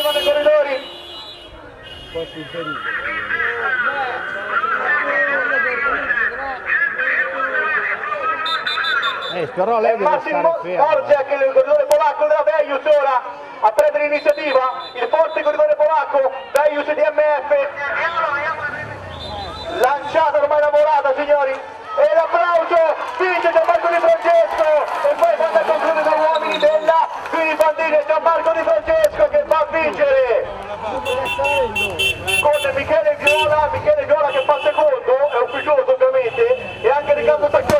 Silva nei corridori. Però lei deve Massimo stare fermo. Orzek, il corridore polacco della Veius ora a prendere l'iniziativa, il forte corridore polacco, Veius DMF, lanciata ormai la volata signori, e l'applauso, vince Gianmarco Di Francesco, e poi quando conclude dagli uomini della Filipandini, Gianmarco Di Francesco che va a vincere con Michele Viola che fa secondo, è ufficioso ovviamente, e anche Riccardo Sacchini.